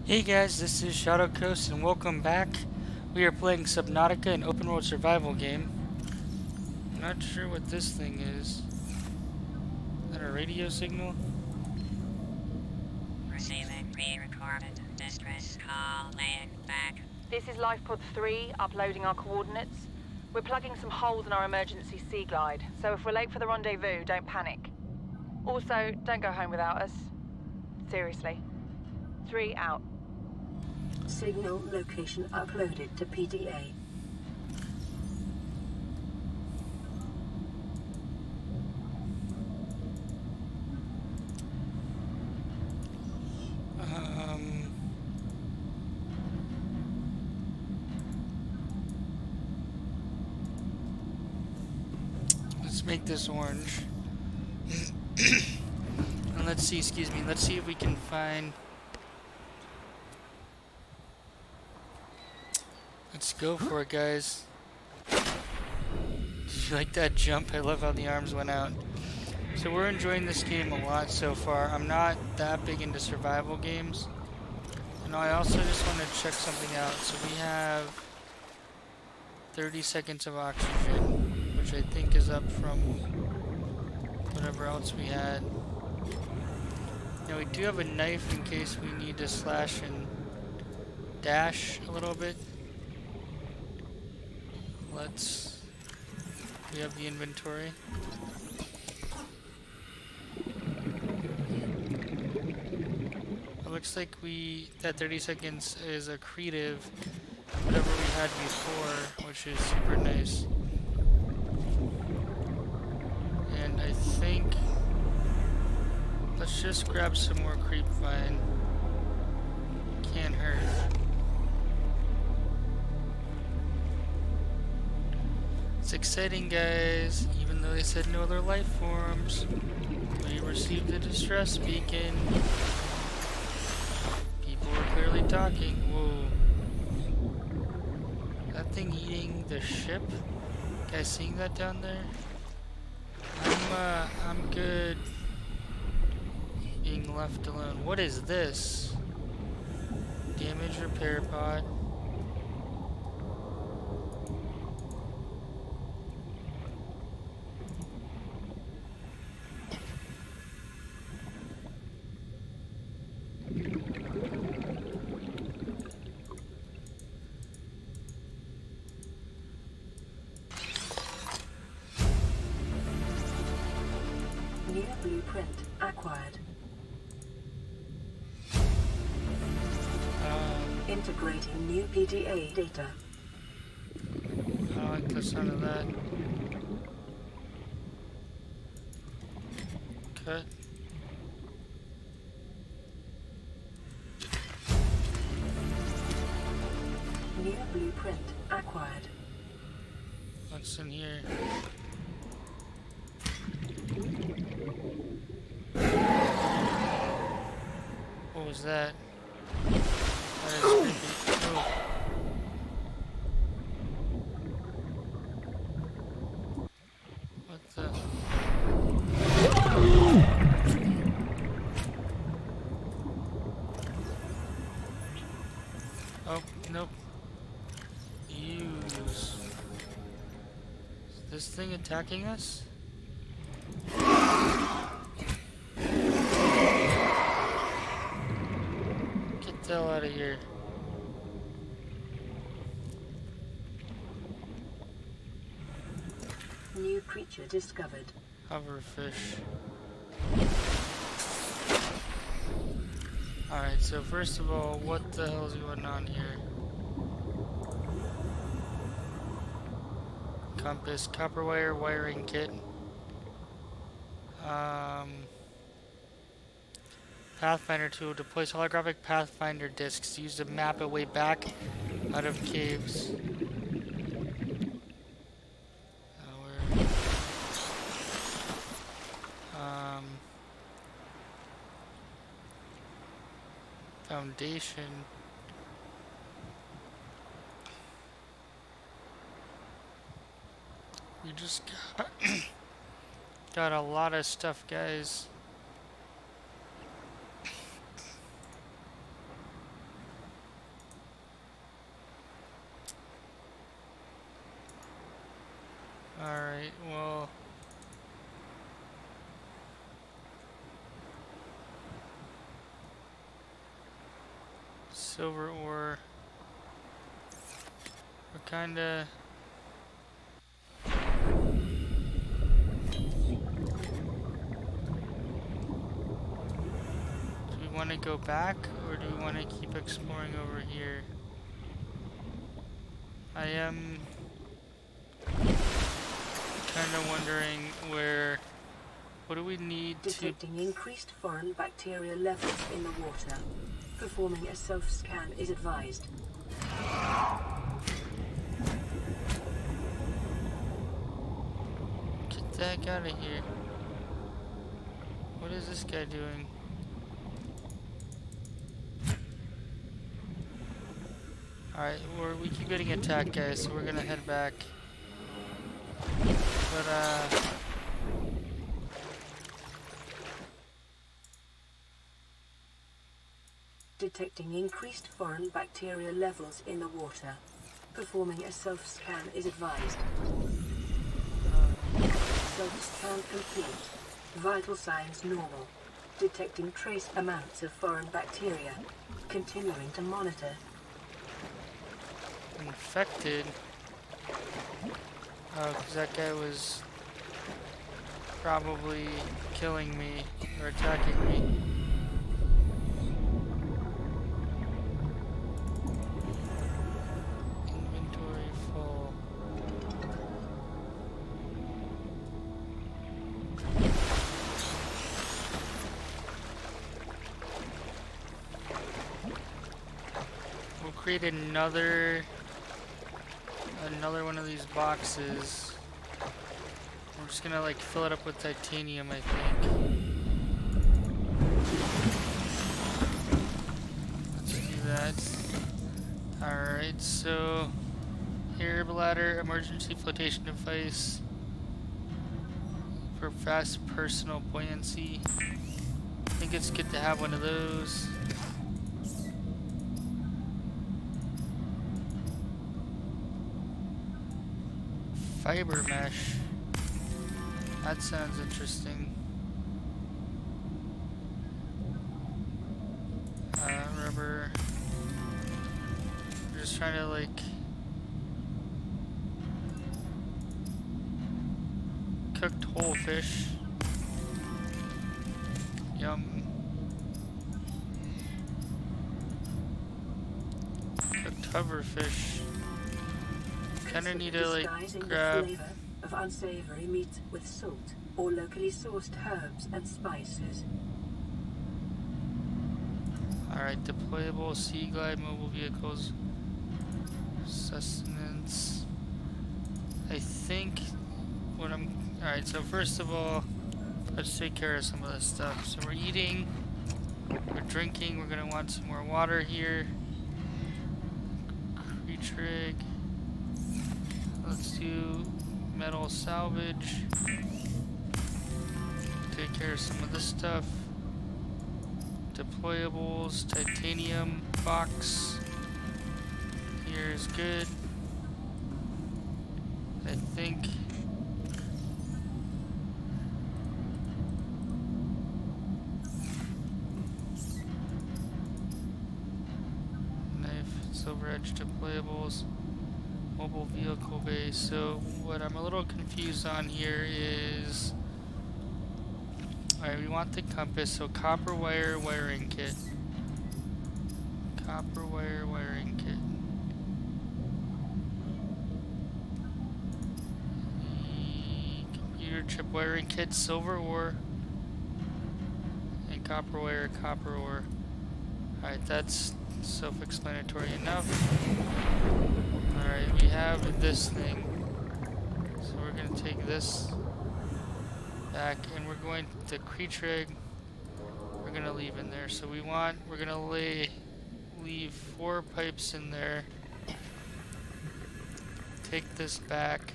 Hey guys, this is Shadowcoast and welcome back. We are playing SubNautica, an open world survival game. I'm not sure what this thing is. Is that a radio signal? Receiving pre-recorded distress call, laying back. This is Lifepod 3, uploading our coordinates. We're plugging some holes in our emergency sea glide, so if we're late for the rendezvous, don't panic. Also, don't go home without us. Seriously. 3 out. Signal location uploaded to PDA. Let's make this orange. And let's see, let's see if we can find... Let's go for it, guys. Did you like that jump? I love how the arms went out. So we're enjoying this game a lot so far. I'm not that big into survival games. And I also just want to check something out. So we have 30 seconds of oxygen, which I think is up from whatever else we had. Now we do have a knife in case we need to slash and dash a little bit. We have the inventory. It looks like that 30 seconds is accretive whatever we had before, which is super nice. And I think let's just grab some more creep vine. Can't hurt. It's exciting, guys. Even though they said no other life forms, we received a distress beacon. People were clearly talking. Whoa. That thing eating the ship? Guys, seeing that down there? I'm good being left alone. What is this? Damage repair pod. New blueprint acquired. Integrating new PDA data. I like the sound of that. Cut. New blueprint acquired. What's in here? What was that? That is creepy. Oh. What the? Oh, nope. Use. Is this thing attacking us? Get the hell out of here. New creature discovered. Hoverfish. Alright, so first of all, what the hell is going on here? Compass, copper wire, wiring kit. Pathfinder tool. Deploys holographic Pathfinder discs used to map a way back out of caves. Foundation. We just got a lot of stuff, guys. silver ore. We're kinda... Do we want to go back, or do we want to keep exploring over here? I am kind of wondering where... What do we need to... Detecting increased foreign bacteria levels in the water. Performing a self-scan is advised. Get the heck out of here. What is this guy doing? Alright, we keep getting attacked, guys, so we're gonna head back. But, Detecting increased foreign bacteria levels in the water. Performing a self-scan is advised. Self-scan complete. Vital signs normal. Detecting trace amounts of foreign bacteria. Continuing to monitor. infected. Oh, because that guy was probably killing me or attacking me. Inventory full. We'll create another one of these boxes. We're just gonna like fill it up with titanium, I think. Let's do that. Alright, so air bladder, emergency flotation device for fast personal buoyancy. I think it's good to have one of those. Fiber mesh. That sounds interesting. Rubber. We're just trying to like cooked whole fish. Yum. Cooked hover fish. Kinda need to like grab the flavor of unsavory meat with salt or locally sourced herbs and spices. Alright, deployable sea glide mobile vehicles. Sustenance. I think what I'm alright, so first of all, let's take care of some of this stuff. So we're eating, we're drinking, we're gonna want some more water here. Creature egg. Let's do metal salvage. Take care of some of this stuff. Deployables, titanium box. Here's good. I think. Knife, silver edge deployables. Mobile vehicle base. So what I'm a little confused on here is, alright, we want the compass, so copper wire wiring kit. Copper wire wiring kit. The computer chip wiring kit, silver ore, and copper wire, copper ore. Alright, that's self-explanatory enough. Alright, we have this thing. So we're going to take this back and we're going to creature egg. We're going to leave in there. So we're going to leave 4 pipes in there. Take this back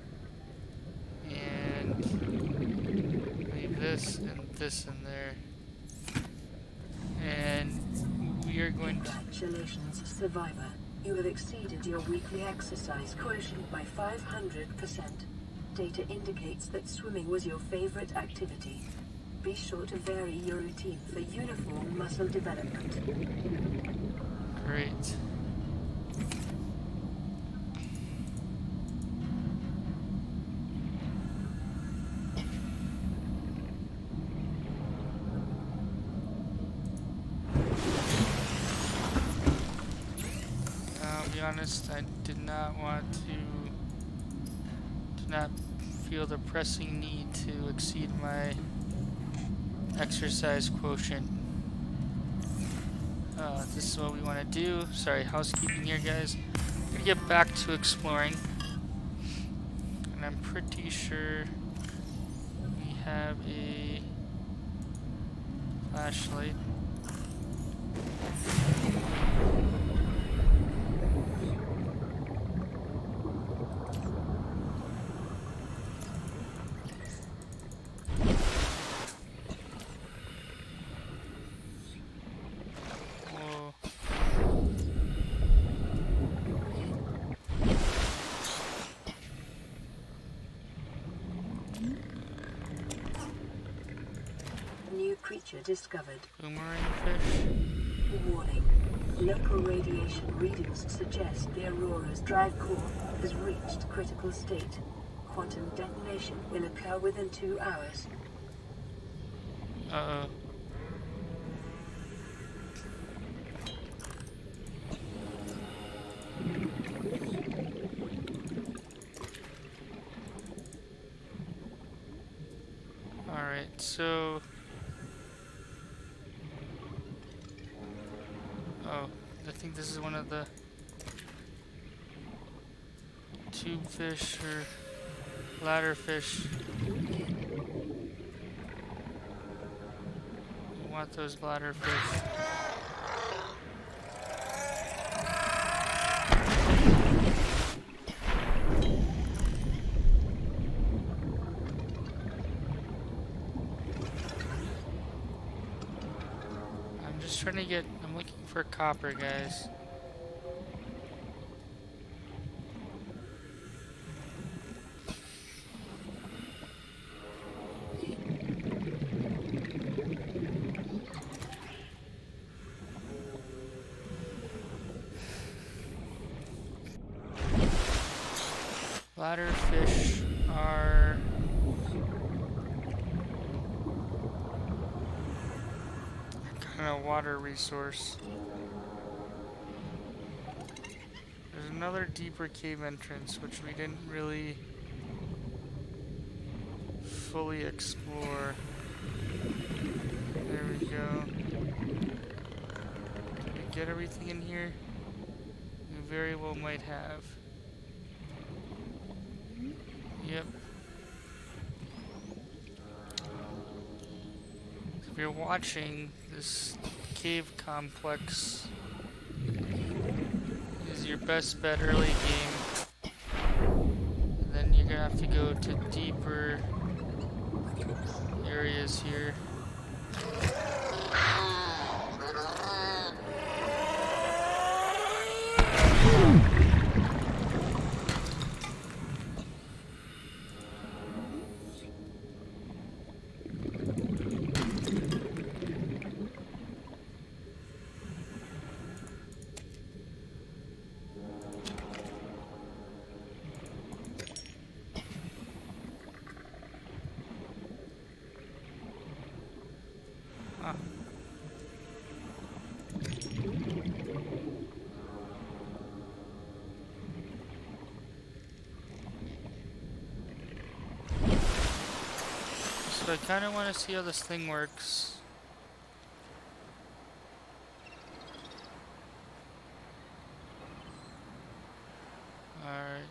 and leave this and this in there. And we are going to... Congratulations, survivor. You have exceeded your weekly exercise quotient by 500%. Data indicates that swimming was your favorite activity. Be sure to vary your routine for uniform muscle development. Great. I'll be honest, I did not want to, did not feel the pressing need to exceed my exercise quotient. This is what we want to do. Sorry, housekeeping here, guys. I'm gonna get back to exploring, and I'm pretty sure we have a flashlight. Creature discovered. Boomerang fish. Warning. Local radiation readings suggest the Aurora's drive core has reached critical state. Quantum detonation will occur within 2 hours. Uh-oh. Alright, so... Oh, I think this is one of the tube fish or ladder fish. We want those bladder fish. I'm just trying to get, I'm looking for copper, guys. Bladder fish are kind of water resource. There's another deeper cave entrance which we didn't really fully explore. There we go. Did we get everything in here? We very well might have. Yep. If you're watching, this cave complex is your best bet early game. And then you're gonna have to go to deeper areas here. So I kind of want to see how this thing works. Alright.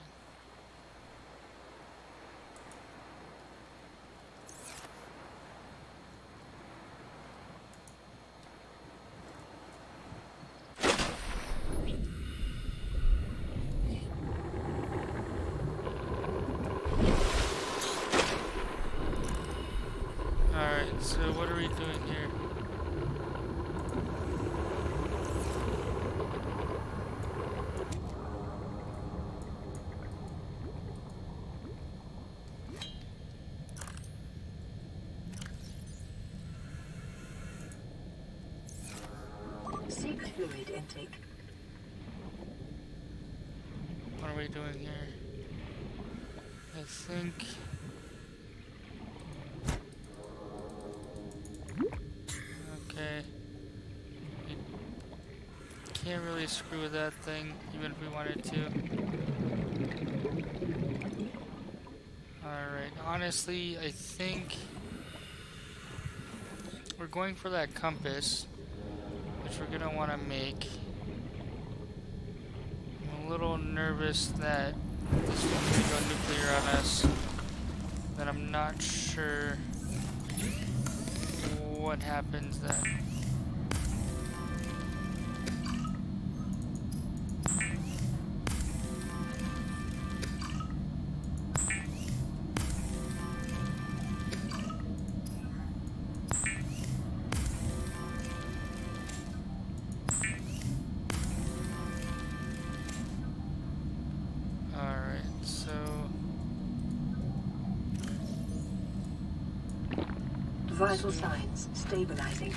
Alright, so what are we doing here? Seek fluid intake. What are we doing here? I think... Okay. You can't really screw with that thing, even if we wanted to. Alright, honestly, I think we're going for that compass, which we're gonna want to make. I'm a little nervous that this one's gonna go nuclear on us, that I'm not sure what happens then. Vital signs stabilizing.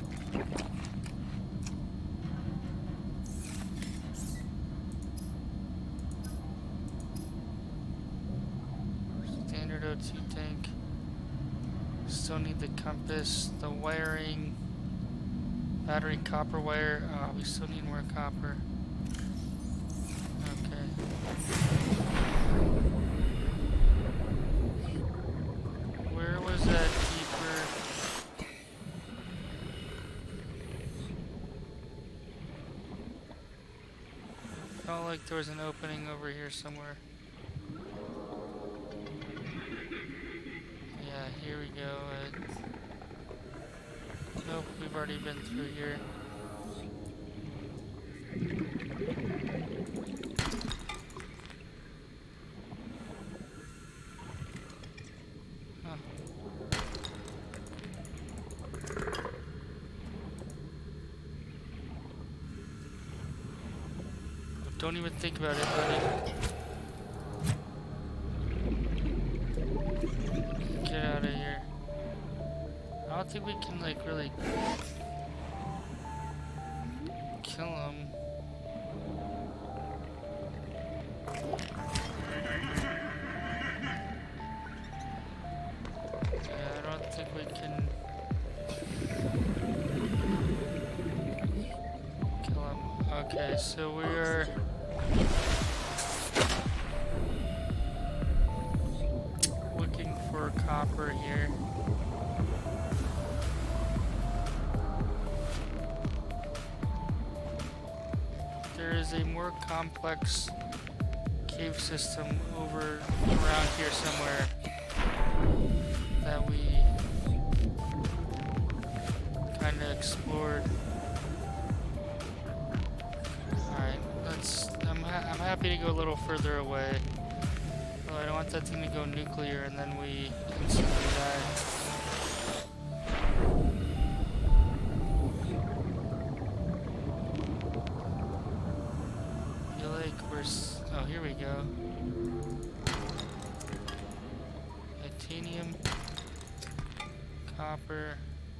Standard O2 tank. Still need the compass, the wiring, battery copper wire. We still need more copper. Okay. Where was that deeper? Felt like there was an opening over here somewhere. Yeah, here we go. Nope, we've already been through here. Huh. Don't even think about it, buddy. Get out of here. I don't think we can, like, really kill him. Yeah, I don't think we can kill him. Okay, so we are looking for copper here. There is a more complex cave system over around here somewhere that we kind of explored. Alright, I'm happy to go a little further away. Oh, I don't want that thing to go nuclear and then we instantly die. Oh, here we go. Titanium, copper.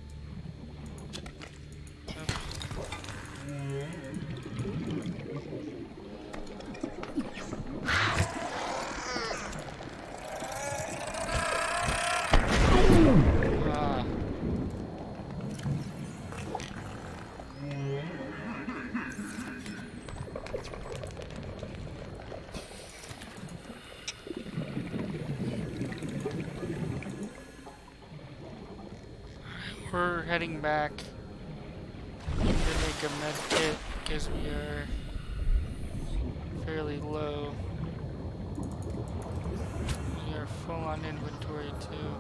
We're heading back. I'm gonna make a med kit because we are fairly low. We are full on inventory too.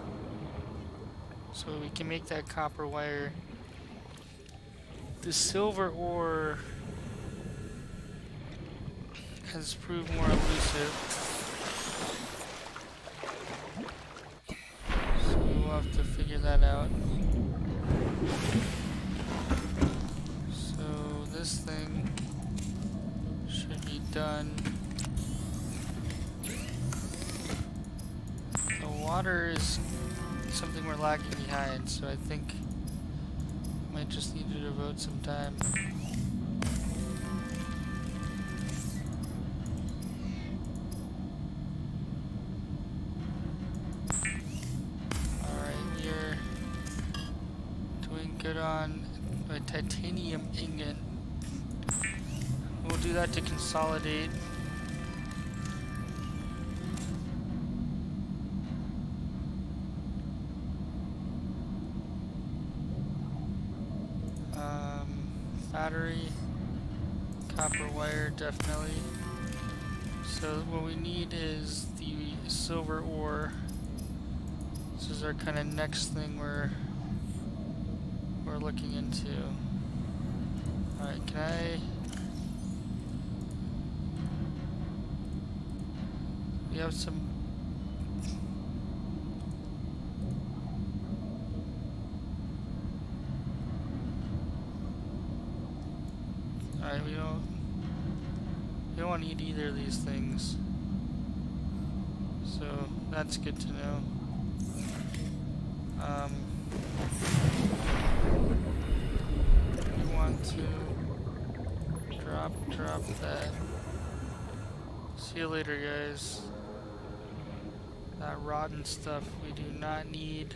So we can make that copper wire. The silver ore has proved more elusive. So we'll have to figure that out. So this thing should be done. The water is something we're lagging behind, so I think I might just need to devote some time. titanium ingot. We'll do that to consolidate. Battery, copper wire, definitely. So what we need is the silver ore. This is our kind of next thing we're looking into. All right, can I? We have some. Alright, we don't want to eat either of these things. So that's good to know. We want to drop that. See you later, guys. That rotten stuff we do not need.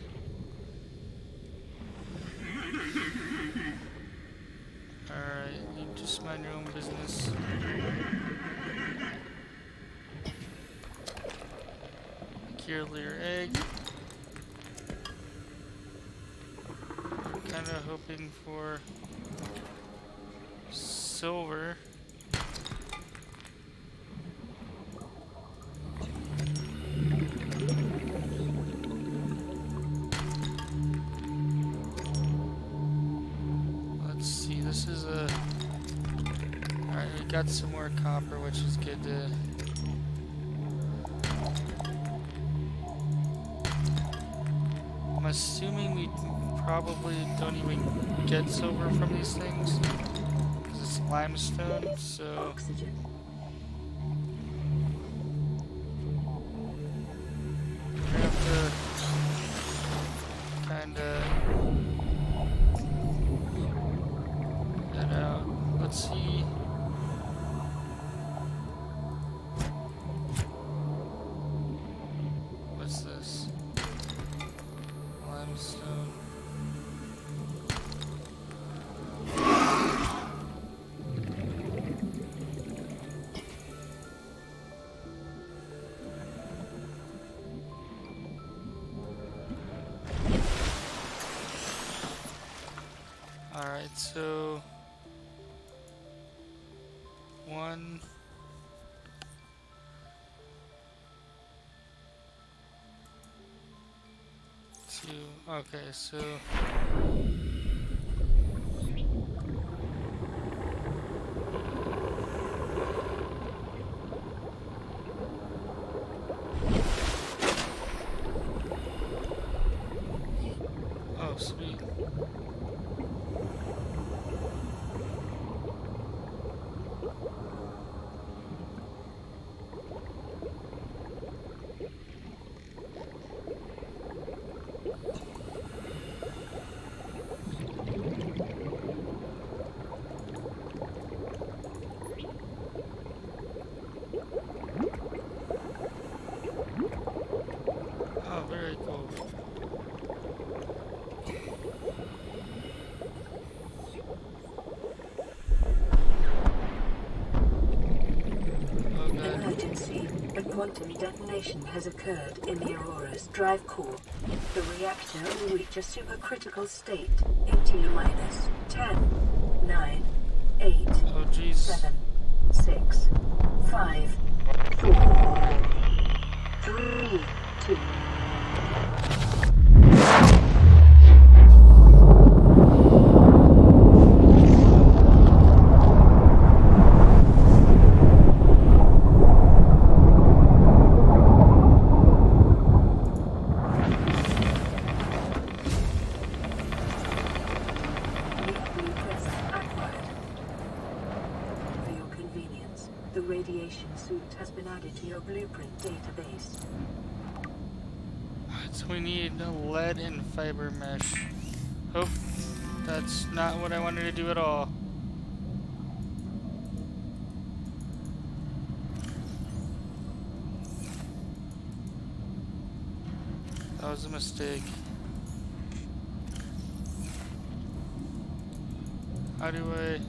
Alright, you just mind your own business. Secure your egg. Kinda hoping for silver. This is a... Alright, we got some more copper, which is good to... I'm assuming we probably don't even get silver from these things, because it's limestone, so... Oxygen. We're gonna have to... kinda... out. Let's see. What's this? Limestone. Alright, so 1, 2, okay, so oh, sweet. Oh, very cool. Emergency. A quantum detonation has occurred in the Aurora's drive core. The reactor will reach a supercritical state in T-minus 10, 9, 8, Oh, jeez. 7, 6, 5, 4, 3, 2. The radiation suit has been added to your blueprint database. So we need a lead and fiber mesh. Hope that's not what I wanted to do at all. That was a mistake. How do I...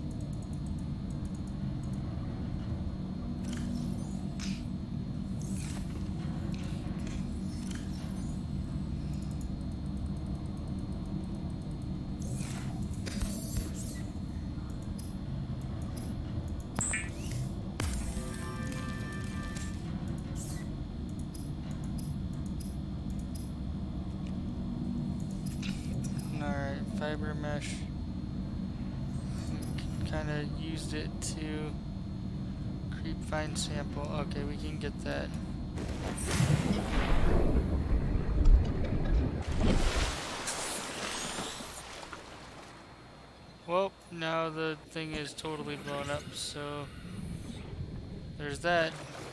Alright, fiber mesh. Kind of used it to creep find sample. Okay, we can get that. Well, now the thing is totally blown up, so there's that.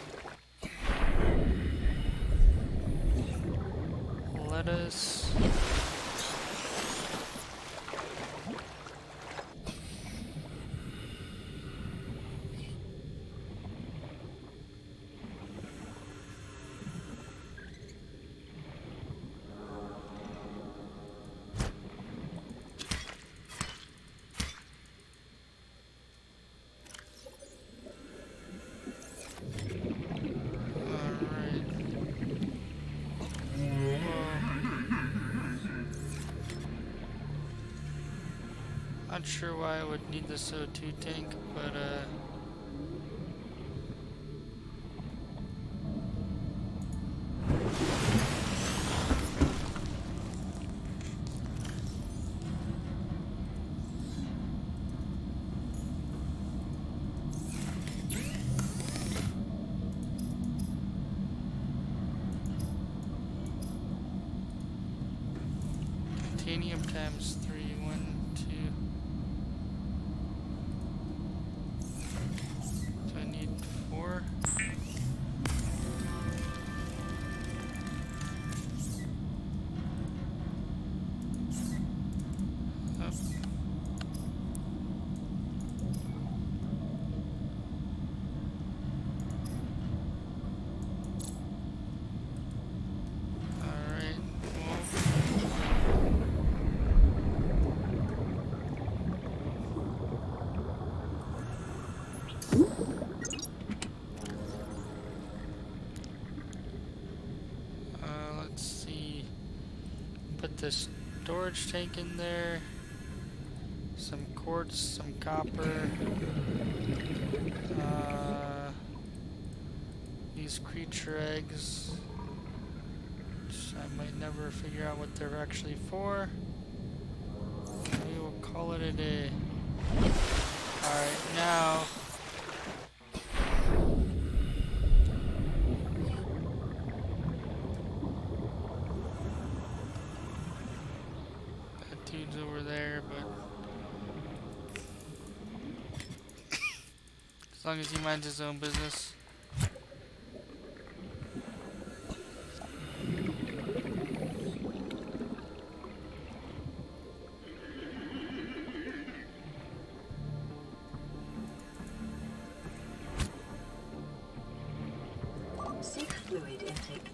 Let us... Not sure why I would need this O2 tank, but titanium times 3, 1, 2. Do I need 4? Oh. Alright, let's see. Put the storage tank in there. Some quartz, some copper. These creature eggs, which I might never figure out what they're actually for. We will call it a day. Alright, now that dude's over there, but as long as he minds his own business. Seek fluid intake.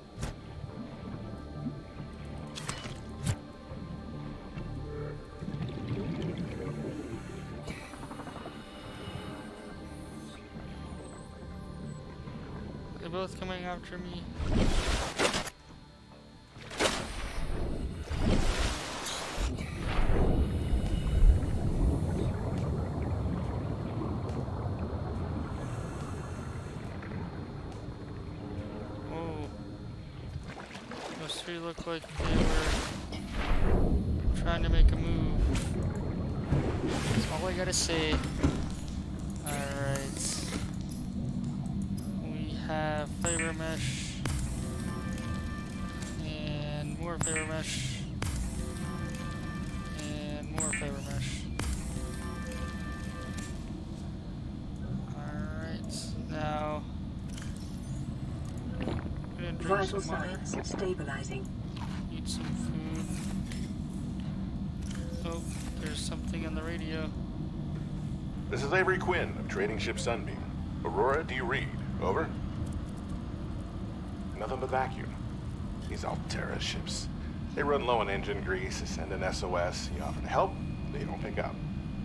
They're both coming after me. Those three look like they were trying to make a move. That's all I gotta say. Alright. We have fiber mesh. And more fiber mesh. And more fiber mesh. Alright, now Vital signs stabilizing. eat some food. Oh, there's something on the radio. This is Avery Quinn of Trading Ship Sunbeam. Aurora, do you read? Over? Nothing but vacuum. These Altera ships. They run low on engine grease, send an SOS, you offer to help, they don't pick up.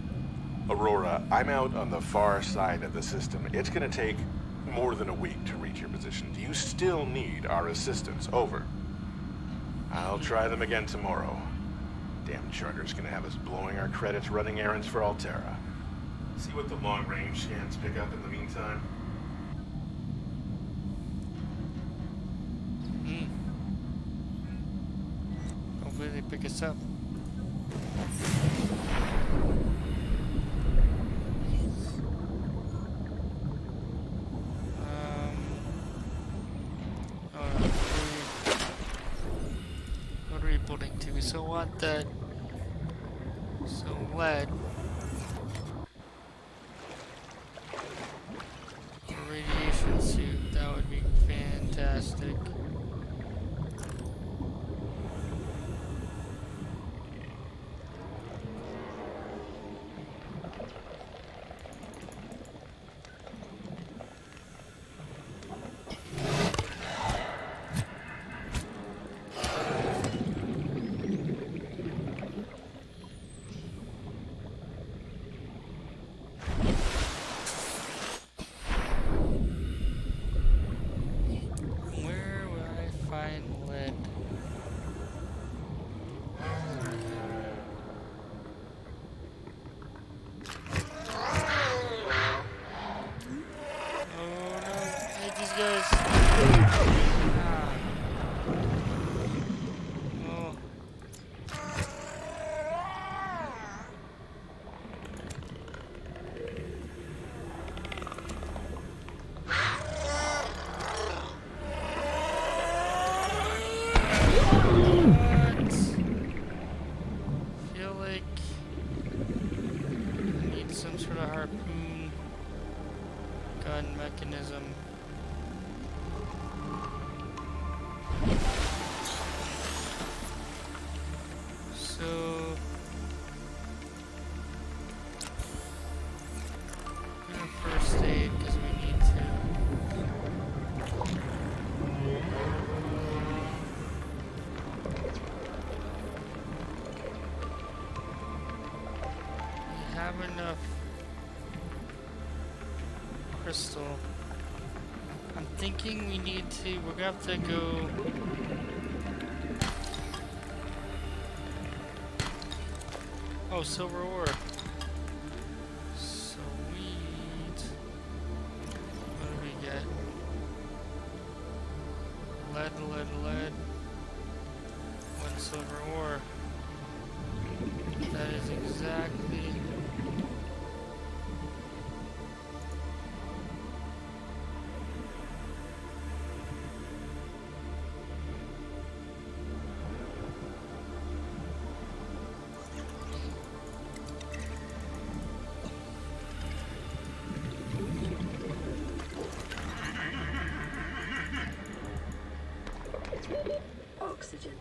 Aurora, I'm out on the far side of the system. It's gonna take more than a week to reach your position. Do you still need our assistance? Over. I'll try them again tomorrow. Damn charter's gonna have us blowing our credits running errands for Altera. See what the long-range scans pick up in the meantime. Hopefully they pick us up. What are we building to? We still want that. So lead. A radiation suit. That would be fantastic. Mechanism. So first aid because we need to. We have enough crystal. I'm thinking we need to, we're gonna have to go. Oh, silver ore. Sweet. What do we get? Lead. One silver ore. That is exactly. Oxygen.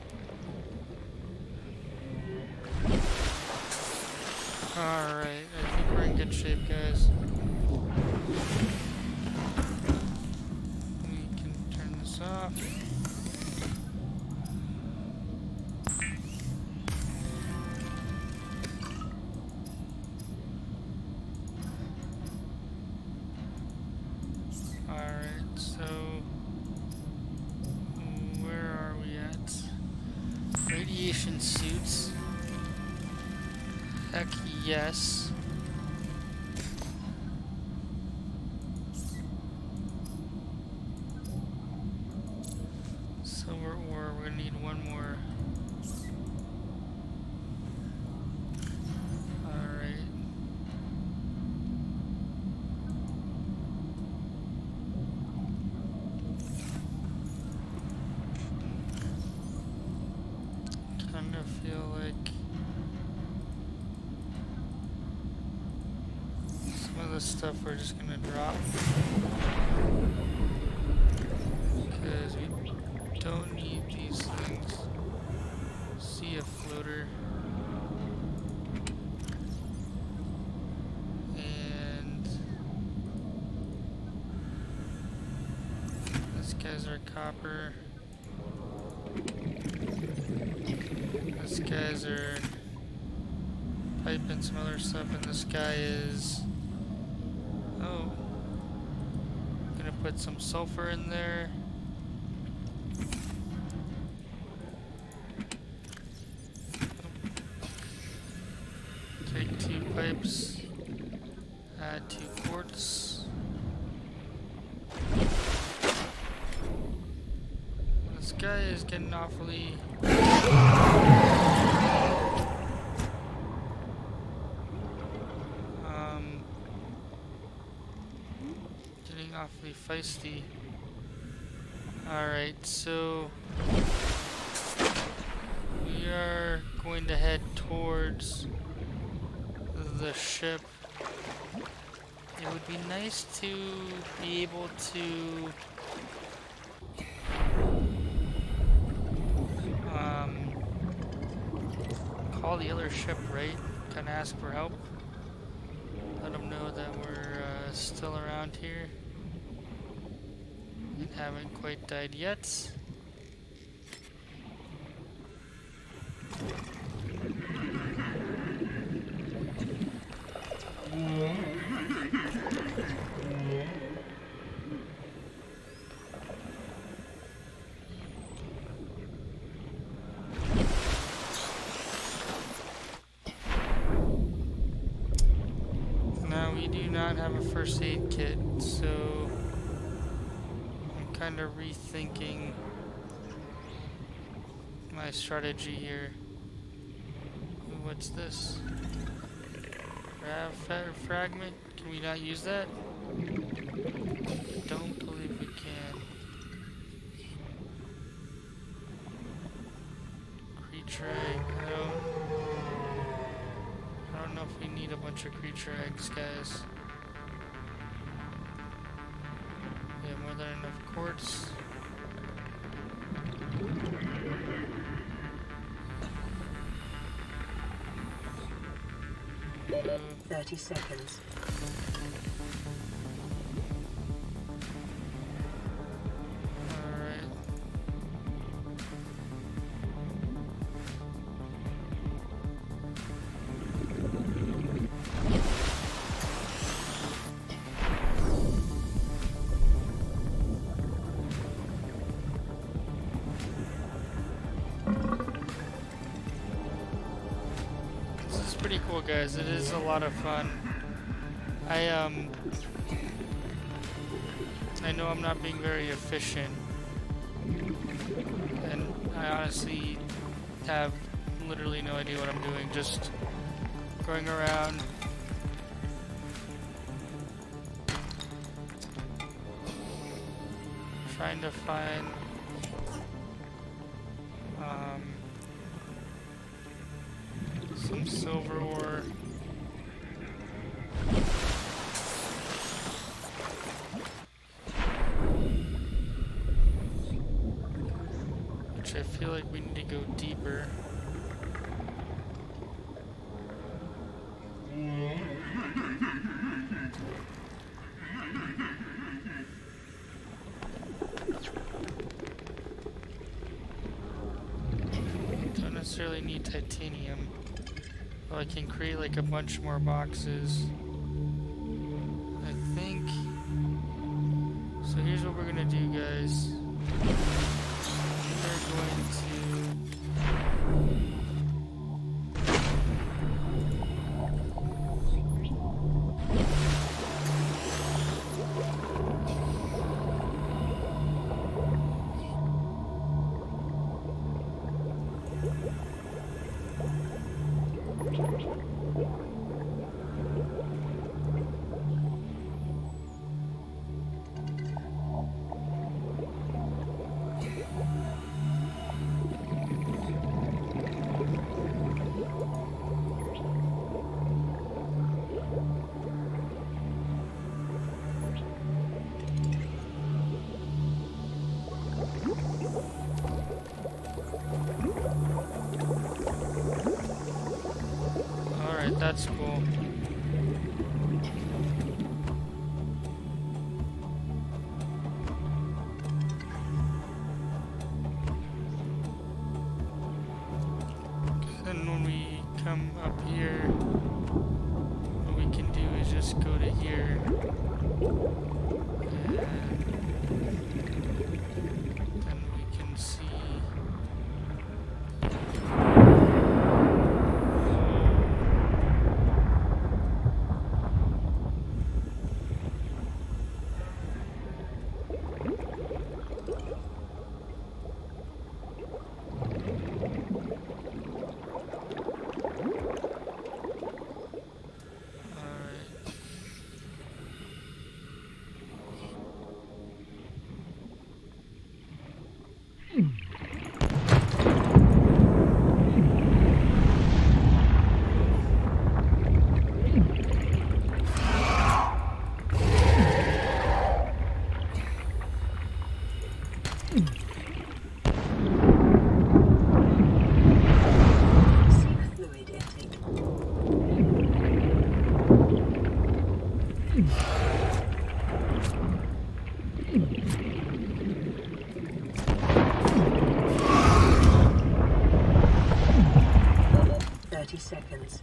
Alright, I think we're in good shape, guys. We can turn this off. Alright, so where are we at? Radiation suits. Heck yes. Silver ore, we're gonna need one more. Alright. Kind of feel like some of the stuff we're just gonna drop because we don't need these things. See a floater and this guy's our copper. This guy's our pipe and some other stuff, and this guy is... Oh. Gonna put some sulfur in there. Take 2 pipes. Add 2 quartz. This guy is getting awfully... getting awfully feisty. Alright, so we are going to head towards the ship. It would be nice to be able to call the other ship, right? Kind of ask for help. Let them know that we're still around here and haven't quite died yet. Now we do not have a first aid kit, so I'm kind of rethinking my strategy here. Ooh, what's this? Fragment? Can we not use that? Don't believe we can. Creature egg, no. I don't know if we need a bunch of creature eggs, guys. We have more than enough quartz. 30 seconds. Alright. Pretty cool, guys. It is a lot of fun. I know I'm not being very efficient, and I honestly have literally no idea what I'm doing. Just going around trying to find some silver ore. Which I feel like we need to go deeper. Don't necessarily need titanium. Well, I can create like a bunch more boxes, I think. So here's what we're gonna do, guys. We're going that's cool. And when we come up here, Then we can see. Seek fluid intake. 30 seconds.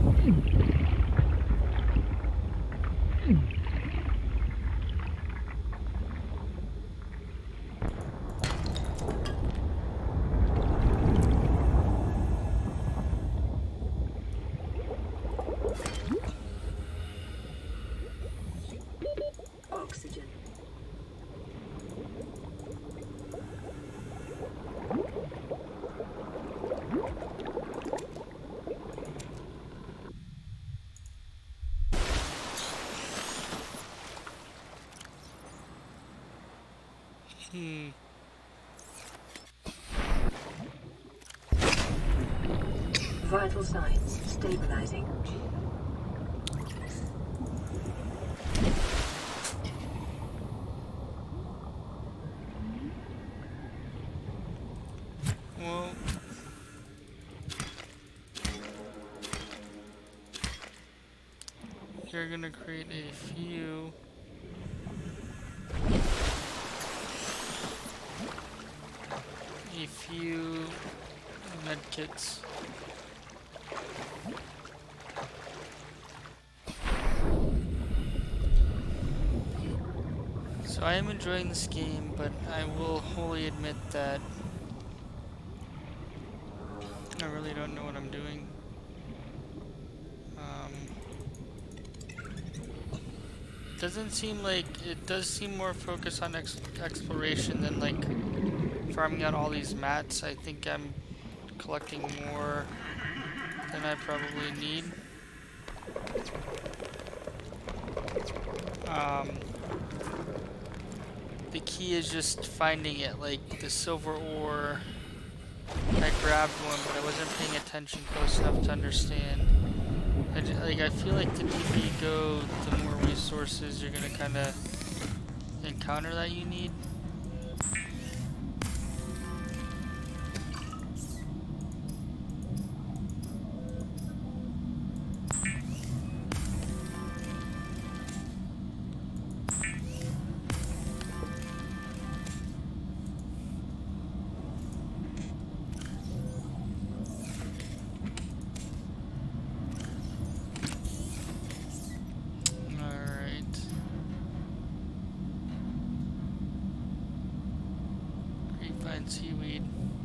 Oxygen. Vital signs stabilizing. Well, you're gonna create a few med kits. So I am enjoying this game, but I will wholly admit that I really don't know what I'm doing. Doesn't seem like it does seem more focused on exploration than like farming out all these mats. I think I'm collecting more than I probably need. The key is just finding it, like the silver ore. I grabbed one, but I wasn't paying attention close enough to understand. I feel like the deeper you go, the more resources you're gonna kind of encounter that you need. Seaweed.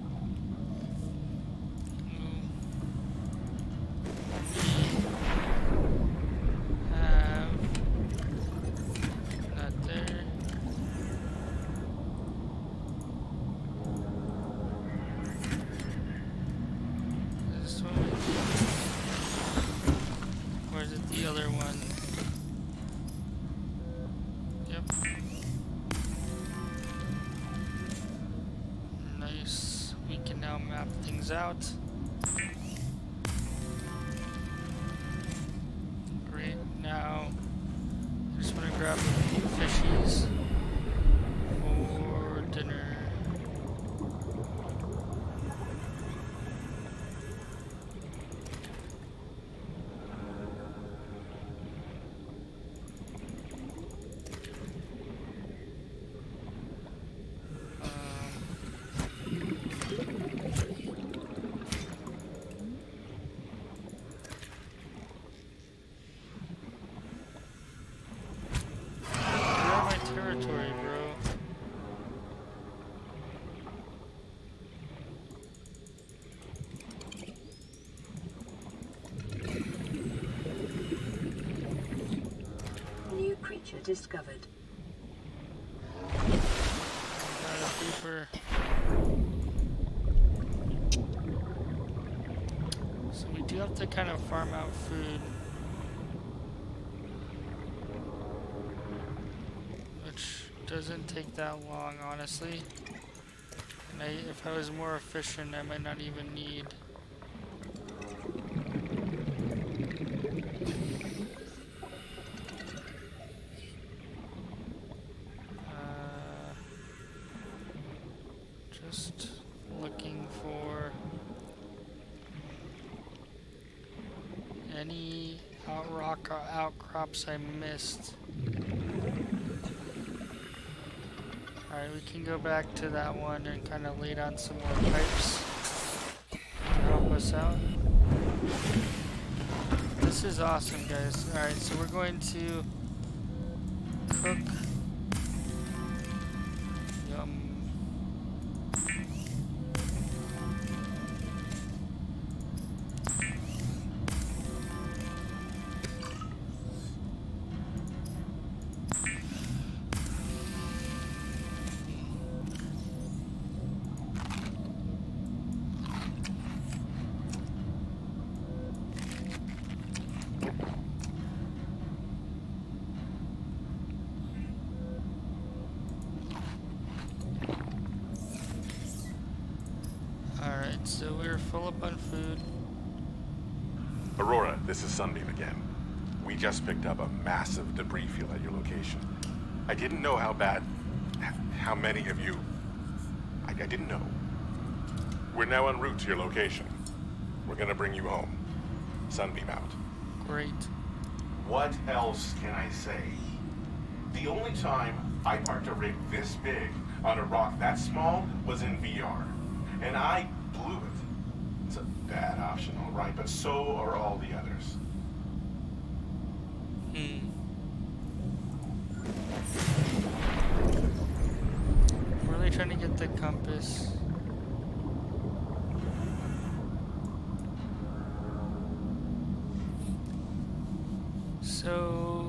Not there. This one? Or is it the other one? Yep. We can now map things out. Great, now I just want to grab a few fishies for dinner. New creature discovered. Got a beeper. So we do have to kind of farm out food. Which doesn't take that long, honestly. And if I was more efficient, I might not even need. Just looking for any rock outcrops I missed. Alright, we can go back to that one and kind of lay down some more pipes to help us out. This is awesome, guys. Alright, so we're going to cook. Yum. So we're full up on food. Aurora, this is Sunbeam again. We just picked up a massive debris field at your location. I didn't know how many of you... I didn't know. We're now en route to your location. We're gonna bring you home. Sunbeam out. Great. What else can I say? The only time I parked a rig this big on a rock that small was in VR. And I blew it. It's a bad option, all right, but so are all the others. I'm really trying to get the compass. So,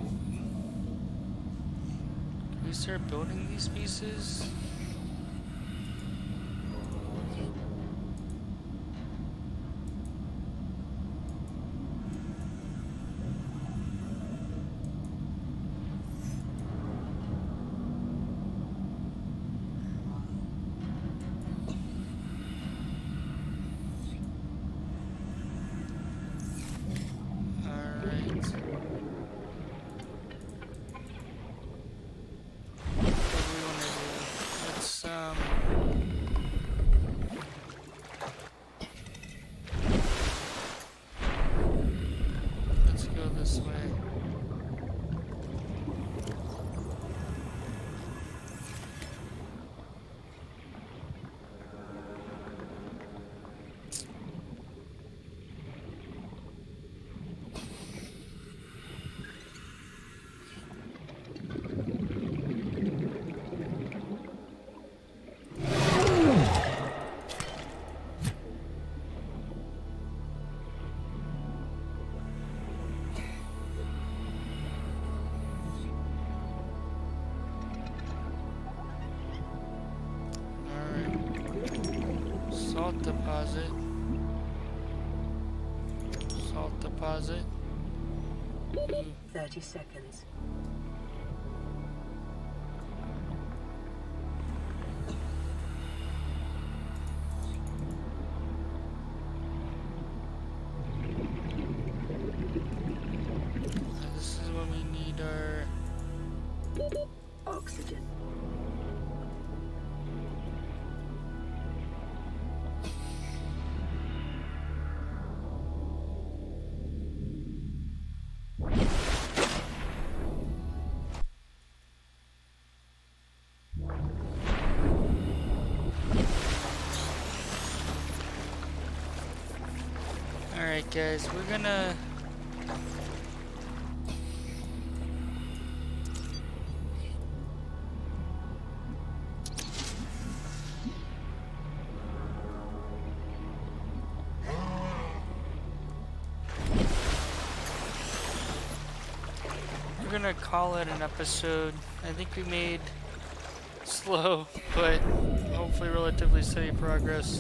can we start building these pieces? Salt deposit. Salt deposit. 30 seconds. This is when we need our oxygen. Alright guys, we're gonna gonna call it an episode. I think we made slow, but hopefully relatively steady progress.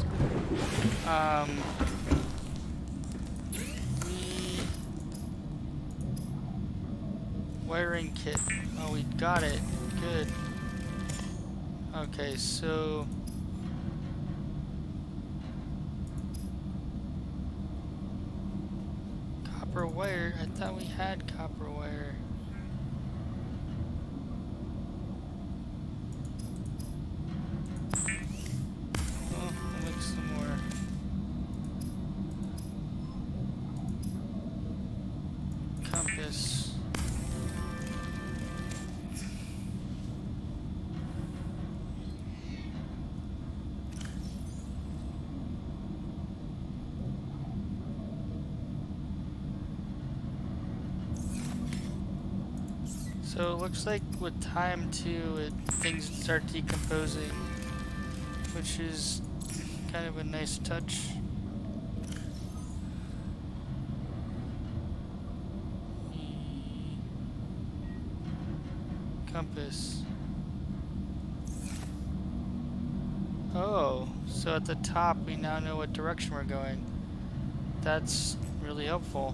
Wiring kit. Oh, we got it. Good. Okay, so copper wire. I thought we had copper wire. Oh, we'll make some more. Compass. So it looks like with time too, things start decomposing, which is kind of a nice touch. Compass. Oh, so at the top we now know what direction we're going. That's really helpful.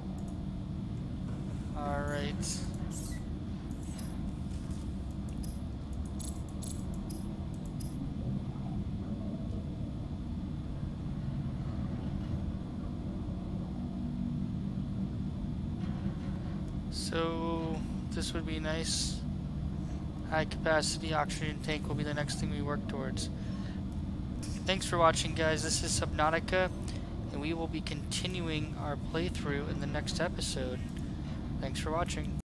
Alright. So this would be nice. High capacity oxygen tank will be the next thing we work towards. Thanks for watching, guys. This is SubNautica, and we will be continuing our playthrough in the next episode. Thanks for watching.